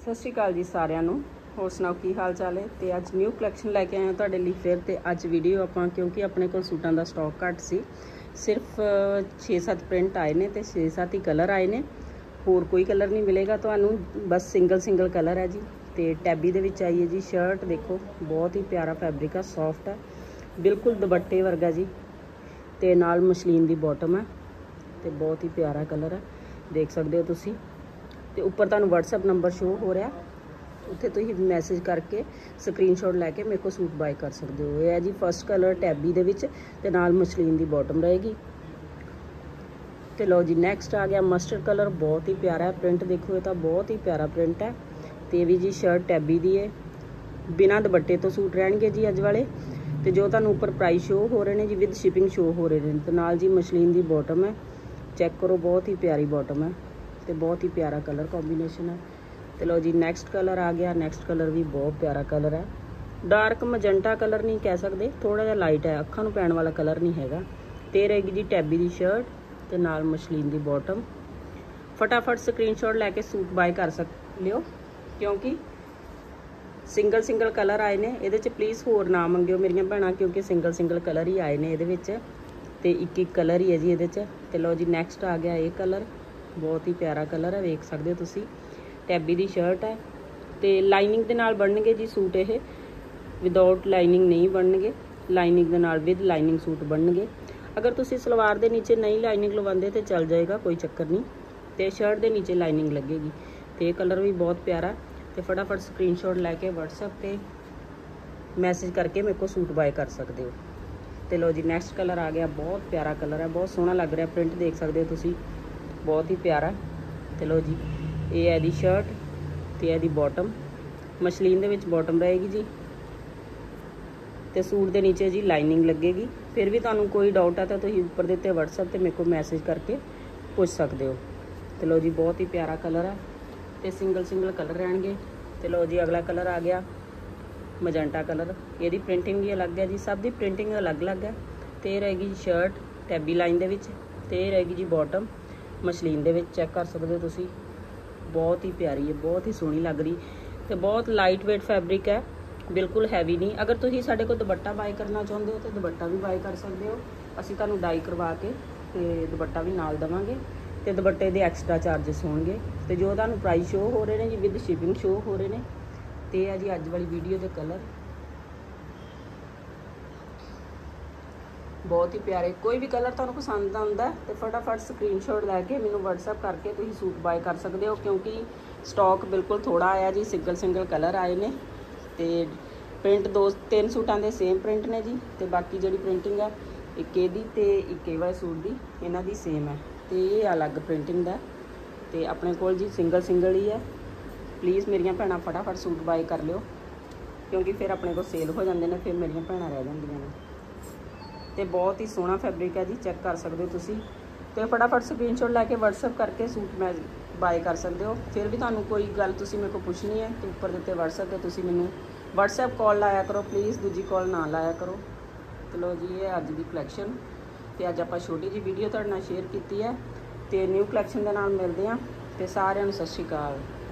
सत श्री अकाल जी सारिਆਂ ਨੂੰ। ਹੋਰ ਸੁਣਾਓ ਕੀ ਹਾਲ ਚਾਲ ਹੈ। ਤੇ ਅੱਜ ਨਿਊ ਕਲੈਕਸ਼ਨ ਲੈ ਕੇ ਆਏ ਹਾਂ ਤੁਹਾਡੇ ਲਈ ਫਿਰ। ਤੇ ਅੱਜ ਵੀਡੀਓ ਆਪਾਂ ਕਿਉਂਕਿ ਆਪਣੇ ਕੋਲ ਸੂਟਾਂ ਦਾ ਸਟਾਕ ਘੱਟ ਸੀ, ਸਿਰਫ 6-7 ਪ੍ਰਿੰਟ ਆਏ ਨੇ ਤੇ 6-7 ਹੀ ਕਲਰ ਆਏ ਨੇ। ਹੋਰ ਕੋਈ ਕਲਰ ਨਹੀਂ ਮਿਲੇਗਾ ਤੁਹਾਨੂੰ, ਬਸ ਸਿੰਗਲ ਕਲਰ ਹੈ ਜੀ। ਤੇ ਟੈਬੀ ਦੇ ਵਿੱਚ ਆਈ ਹੈ ਜੀ ਸ਼ਰਟ, ਦੇਖੋ ਬਹੁਤ ਹੀ ਪਿਆਰਾ ਫੈਬਰਿਕ ਹੈ, ਸੌਫਟ ਹੈ, ਬਿਲकुल ਦੁਪੱਟੇ ਵਰਗਾ ਜੀ। ਤੇ ਨਾਲ ਮਸ਼ਲੀਨ ਦੀ ਬਾਟਮ ਹੈ ਤੇ ਬਹੁਤ ਹੀ ਪਿਆਰਾ ਕਲਰ ਹੈ, ਦੇਖ ਸਕਦੇ ਹੋ ਤੁਸੀਂ। ਤੇ ਉੱਪਰ ਤੁਹਾਨੂੰ WhatsApp ਨੰਬਰ ਸ਼ੋ ਹੋ ਰਿਹਾ, ਉੱਥੇ ਤੁਸੀਂ ਮੈਸੇਜ ਕਰਕੇ ਸਕਰੀਨਸ਼ਾਟ ਲੈ ਕੇ ਮੇਰੇ ਕੋਲ ਸੂਟ ਬਾਏ ਕਰ ਸਕਦੇ ਹੋ। ਇਹ ਹੈ ਜੀ ਫਸਟ ਕਲਰ ਟੈਬੀ ਦੇ ਵਿੱਚ ਤੇ ਨਾਲ ਮਸ਼ਲੀਨ ਦੀ ਬਾਟਮ ਰਹੇਗੀ। ਤੇ ਲਓ ਜੀ ਨੈਕਸਟ ਆ ਗਿਆ ਮਸਟਰਡ ਕਲਰ, ਬਹੁਤ ਹੀ ਪਿਆਰਾ ਹੈ ਪ੍ਰਿੰਟ, ਦੇਖੋ ਇਹ ਤਾਂ ਬਹੁਤ ਹੀ ਪਿਆਰਾ ਪ੍ਰਿੰਟ ਹੈ। ਤੇ ਇਹ ਵੀ ਜੀ ਸ਼ਰਟ ਟੈਬੀ ਦੀ ਹੈ, ਬਿਨਾਂ ਦੁਪੱਟੇ ਤੋਂ ਸੂਟ ਰਹਿਣਗੇ ਜੀ ਅੱਜ ਵਾਲੇ। ਤੇ ਜੋ ਤੁਹਾਨੂੰ ਉੱਪਰ ਪ੍ਰਾਈਸ ਸ਼ੋ ਹੋ ਰਹੇ ਨੇ ਜੀ, ਵਿਦ ਸ਼ਿਪਿੰਗ ਸ਼ੋ ਹੋ ਰਹੇ ਨੇ। ਤੇ ਨਾਲ ਜੀ ਮਸ਼ਲੀਨ ਦੀ ਬਾਟਮ ਹੈ, ਚੈੱਕ ਕਰੋ ਬਹੁਤ ਹੀ ਪਿਆਰੀ ਬਾਟਮ ਹੈ ਤੇ ਬਹੁਤ ਹੀ ਪਿਆਰਾ ਕਲਰ ਕੰਬੀਨੇਸ਼ਨ ਹੈ। ਤੇ ਲਓ ਜੀ ਨੈਕਸਟ ਕਲਰ ਆ ਗਿਆ, ਨੈਕਸਟ ਕਲਰ ਵੀ ਬਹੁਤ ਪਿਆਰਾ ਕਲਰ ਹੈ, ਡਾਰਕ ਮਜੰਟਾ ਕਲਰ ਨਹੀਂ ਕਹਿ ਸਕਦੇ, ਥੋੜਾ ਜਿਹਾ ਲਾਈਟ ਹੈ, ਅੱਖਾਂ ਨੂੰ ਪੈਣ ਵਾਲਾ ਕਲਰ ਨਹੀਂ ਹੈਗਾ। ਤੇ ਰਹੇਗੀ ਜੀ ਟੈਬੀ ਦੀ ਸ਼ਰਟ ਤੇ ਨਾਲ ਮਸ਼ਲੀਨ ਦੀ ਬਾਟਮ। ਫਟਾਫਟ ਸਕਰੀਨਸ਼ਾਟ ਲੈ ਕੇ ਸੂਟ ਬਾਏ ਕਰ ਲਿਓ, ਕਿਉਂਕਿ ਸਿੰਗਲ ਕਲਰ ਆਏ ਨੇ ਇਹਦੇ ਚ। ਪਲੀਜ਼ ਹੋਰ ਨਾ ਮੰਗਿਓ ਮੇਰੀਆਂ ਭੈਣਾਂ, ਕਿਉਂਕਿ ਸਿੰਗਲ ਕਲਰ ਹੀ ਆਏ ਨੇ ਇਹਦੇ ਵਿੱਚ ਤੇ ਇੱਕ ਕਲਰ ਹੀ ਹੈ ਜੀ ਇਹਦੇ ਚ। ਤੇ ਲਓ ਜੀ ਨੈਕਸਟ ਆ ਗਿਆ ਇਹ ਕਲਰ, ਬਹੁਤ ਹੀ ਪਿਆਰਾ ਕਲਰ ਹੈ, ਵੇਖ ਸਕਦੇ ਹੋ ਤੁਸੀਂ। ਟੈਬੀ ਦੀ ਸ਼ਰਟ ਹੈ ਤੇ ਲਾਈਨਿੰਗ ਦੇ ਨਾਲ ਬਣਨਗੇ ਜੀ ਸੂਟ, ਇਹ ਵਿਦਆਊਟ ਲਾਈਨਿੰਗ ਨਹੀਂ ਬਣਨਗੇ, ਲਾਈਨਿੰਗ ਦੇ ਨਾਲ ਵਿਦ ਲਾਈਨਿੰਗ ਸੂਟ ਬਣਨਗੇ। ਅਗਰ ਤੁਸੀਂ ਸਲਵਾਰ ਦੇ ਨੀਚੇ ਨਹੀਂ ਲਾਈਨਿੰਗ ਲਵਾਉਂਦੇ ਤੇ ਚੱਲ ਜਾਏਗਾ, ਕੋਈ ਚੱਕਰ ਨਹੀਂ। ਤੇ ਸ਼ਰਟ ਦੇ ਨੀਚੇ ਲਾਈਨਿੰਗ ਲੱਗੇਗੀ। ਤੇ ਇਹ ਕਲਰ ਵੀ ਬਹੁਤ ਪਿਆਰਾ। ਤੇ ਫਟਾਫਟ ਸਕਰੀਨਸ਼ਾਟ ਲੈ ਕੇ WhatsApp ਤੇ ਮੈਸੇਜ ਕਰਕੇ ਮੇਰੇ ਕੋਲ ਸੂਟ ਬਾਏ ਕਰ ਸਕਦੇ ਹੋ। ਤੇ ਲਓ ਜੀ ਨੈਕਸਟ ਕਲਰ ਆ ਗਿਆ, ਬਹੁਤ ਪਿਆਰਾ ਕਲਰ ਹੈ, ਬਹੁਤ ਸੋਹਣਾ ਲੱਗ ਰਿਹਾ ਪ੍ਰਿੰਟ, ਦੇਖ ਸਕਦੇ ਹੋ ਤੁਸੀਂ, ਬਹੁਤ ਹੀ ਪਿਆਰਾ। ਤੇ ਲਓ ਜੀ ਇਹ ਹੈ ਦੀ ਸ਼ਰਟ ਤੇ ਇਹਦੀ ਬਾਟਮ, ਮਸ਼ਲੀਨ ਦੇ ਵਿੱਚ ਬਾਟਮ ਰਹੇਗੀ ਜੀ ਤੇ ਸੂਟ ਦੇ ਨੀਚੇ ਜੀ ਲਾਈਨਿੰਗ ਲੱਗੇਗੀ। ਫਿਰ ਵੀ ਤੁਹਾਨੂੰ ਕੋਈ ਡਾਊਟ ਆ ਤਾਂ ਤੁਸੀਂ ਉੱਪਰ ਦਿੱਤੇ WhatsApp ਤੇ ਮੇਰੇ ਕੋਲ ਮੈਸੇਜ ਕਰਕੇ ਪੁੱਛ ਸਕਦੇ ਹੋ। ਤੇ ਲਓ ਜੀ ਬਹੁਤ ਹੀ ਪਿਆਰਾ ਕਲਰ ਹੈ ਤੇ ਸਿੰਗਲ ਕਲਰ ਰਹਿਣਗੇ। ਤੇ ਲਓ ਜੀ ਅਗਲਾ ਕਲਰ ਆ ਗਿਆ ਮਜੰਟਾ ਕਲਰ, ਇਹਦੀ ਪ੍ਰਿੰਟਿੰਗ ਵੀ ਅਲੱਗ ਹੈ ਜੀ, ਸਭ ਦੀ ਪ੍ਰਿੰਟਿੰਗ ਅਲੱਗ ਹੈ। ਤੇ ਇਹ ਰਹੇਗੀ ਜੀ ਸ਼ਰਟ ਟੈਬੀ ਲਾਈਨ ਦੇ ਵਿੱਚ ਤੇ ਇਹ ਰਹੇਗੀ ਜੀ ਬਾਟਮ ਮਸ਼ਲੀਨ ਦੇ ਵਿੱਚ, ਚੈੱਕ ਕਰ ਸਕਦੇ ਹੋ ਤੁਸੀਂ, ਬਹੁਤ ਹੀ ਪਿਆਰੀ ਹੈ, ਬਹੁਤ ਹੀ ਸੋਹਣੀ ਲੱਗ ਰਹੀ ਤੇ ਬਹੁਤ ਲਾਈਟ ਵੇਟ ਫੈਬਰਿਕ ਹੈ, ਬਿਲਕੁਲ ਹੈਵੀ ਨਹੀਂ। ਅਗਰ ਤੁਸੀਂ ਸਾਡੇ ਕੋਲ ਦੁਪੱਟਾ ਬਾਏ ਕਰਨਾ ਚਾਹੁੰਦੇ ਹੋ ਤਾਂ ਦੁਪੱਟਾ ਵੀ ਬਾਏ ਕਰ ਸਕਦੇ ਹੋ, ਅਸੀਂ ਤੁਹਾਨੂੰ ਡਾਈ ਕਰਵਾ ਕੇ ਤੇ ਦੁਪੱਟਾ ਵੀ ਨਾਲ ਦੇਵਾਂਗੇ ਤੇ ਦੁਪੱਟੇ ਦੇ ਐਕਸਟਰਾ ਚਾਰजेस ਹੋਣਗੇ। ਤੇ ਜੋ ਤੁਹਾਨੂੰ ਪ੍ਰਾਈਸ ਸ਼ੋ ਹੋ ਰਹੇ ਨੇ ਜੀ, ਵਿਦ ਸ਼ਿਪਿੰਗ ਸ਼ੋ ਹੋ ਰਹੇ ਨੇ। ਤੇ ਇਹ ਹੈ ਜੀ ਅੱਜ ਵਾਲੀ ਵੀਡੀਓ ਦੇ ਕਲਰ, ਬਹੁਤ ਹੀ ਪਿਆਰੇ। ਕੋਈ ਵੀ ਕਲਰ ਤੁਹਾਨੂੰ ਪਸੰਦ ਆਉਂਦਾ ਤੇ ਫਟਾਫਟ ਸਕਰੀਨਸ਼ਾਟ ਲੈ ਕੇ ਮੈਨੂੰ WhatsApp ਕਰਕੇ ਤੁਸੀਂ ਸੂਟ ਬਾਏ ਕਰ ਸਕਦੇ ਹੋ, ਕਿਉਂਕਿ ਸਟਾਕ ਬਿਲਕੁਲ ਥੋੜਾ ਆਇਆ ਜੀ, ਸਿੰਗਲ ਕਲਰ ਆਏ ਨੇ। ਤੇ ਪ੍ਰਿੰਟ 2-3 ਸੂਟਾਂ ਦੇ ਸੇਮ ਪ੍ਰਿੰਟ ਨੇ ਜੀ, ਤੇ ਬਾਕੀ ਜਿਹੜੀ ਪ੍ਰਿੰਟਿੰਗ ਹੈ ਇੱਕ ਇਹਦੀ ਤੇ ਇੱਕ ਇਹ ਵਾਲੇ ਸੂਟ ਦੀ, ਇਹਨਾਂ ਦੀ ਸੇਮ ਹੈ ਤੇ ਇਹ ਅਲੱਗ ਪ੍ਰਿੰਟਿੰਗ ਦਾ। ਤੇ ਆਪਣੇ ਕੋਲ ਜੀ ਸਿੰਗਲ ਹੀ ਹੈ। ਪਲੀਜ਼ ਮੇਰੀਆਂ ਭੈਣਾਂ ਫਟਾਫਟ ਸੂਟ ਬਾਏ ਕਰ ਲਿਓ, ਕਿਉਂਕਿ ਫਿਰ ਆਪਣੇ ਕੋਲ ਸੇਲ ਹੋ ਜਾਂਦੇ ਨੇ, ਫਿਰ ਮੇਰੀਆਂ ਭੈਣਾਂ ਰਹਿ ਜਾਂਦੀਆਂ ਨੇ। ਤੇ ਬਹੁਤ ਹੀ ਸੋਹਣਾ ਫੈਬਰਿਕ ਹੈ ਜੀ, ਚੈੱਕ ਕਰ ਸਕਦੇ ਹੋ ਤੁਸੀਂ। ਤੇ ਫਟਾਫਟ ਸਕਰੀਨਸ਼ਾਟ ਲੈ ਕੇ WhatsApp ਕਰਕੇ ਸੂਟ ਮੈਂ ਬਾਏ ਕਰ ਸਕਦੇ ਹੋ। ਫਿਰ ਵੀ ਤੁਹਾਨੂੰ ਕੋਈ ਗੱਲ ਤੁਸੀਂ ਮੇਰੇ ਕੋਲ ਪੁੱਛਣੀ ਹੈ ਤੇ ਉੱਪਰ ਦਿੱਤੇ WhatsApp ਤੇ ਤੁਸੀਂ ਮੈਨੂੰ WhatsApp ਕਾਲ ਲਾਇਆ ਕਰੋ, ਪਲੀਜ਼ ਦੂਜੀ ਕਾਲ ਨਾ ਲਾਇਆ ਕਰੋ। ਚਲੋ ਜੀ ਇਹ ਅੱਜ ਦੀ ਕਲੈਕਸ਼ਨ, ਤੇ ਅੱਜ ਆਪਾਂ ਛੋਟੀ ਜਿਹੀ ਵੀਡੀਓ ਤੁਹਾਡੇ ਨਾਲ ਸ਼ੇਅਰ ਕੀਤੀ ਹੈ। ਤੇ ਨਿਊ ਕਲੈਕਸ਼ਨ ਦੇ ਨਾਲ ਮਿਲਦੇ ਹਾਂ, ਤੇ ਸਾਰਿਆਂ ਨੂੰ ਸਤਿ ਸ਼੍ਰੀ ਅਕਾਲ।